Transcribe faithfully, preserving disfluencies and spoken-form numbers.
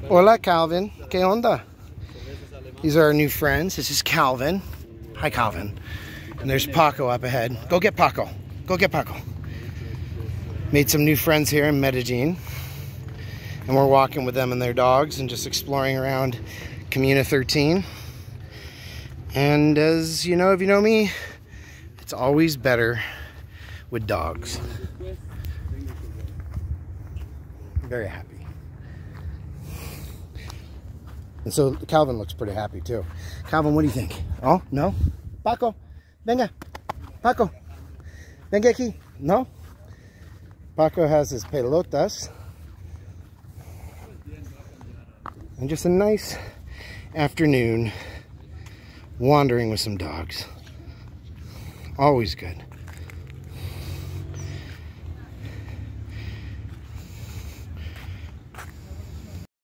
Hola, Calvin. ¿Qué onda? These are our new friends. This is Calvin. Hi, Calvin. And there's Paco up ahead. Go get Paco. Go get Paco. Made some new friends here in Medellin. And we're walking with them and their dogs and just exploring around Comuna thirteen. And as you know, if you know me, it's always better with dogs. I'm very happy. And so Calvin looks pretty happy too. Calvin, what do you think? Oh, no? Paco, venga. Paco, venga aquí. No? Paco has his pelotas. And just a nice afternoon wandering with some dogs. Always good.